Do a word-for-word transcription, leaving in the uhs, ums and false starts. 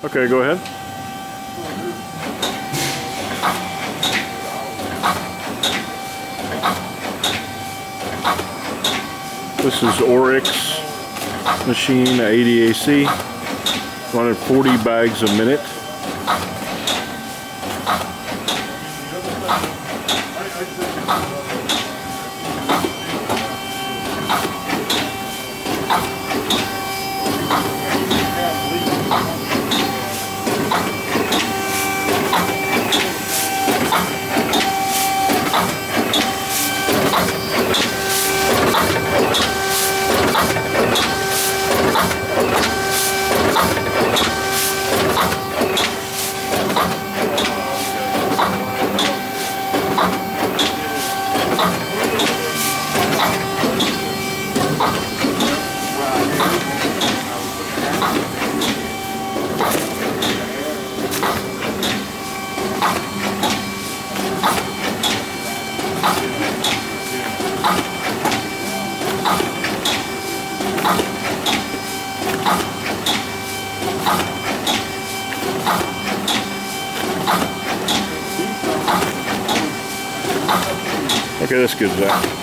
Okay, go ahead. This is Oryx machine, eighty A C, running forty bags a minute. Okay, that's good, Zach.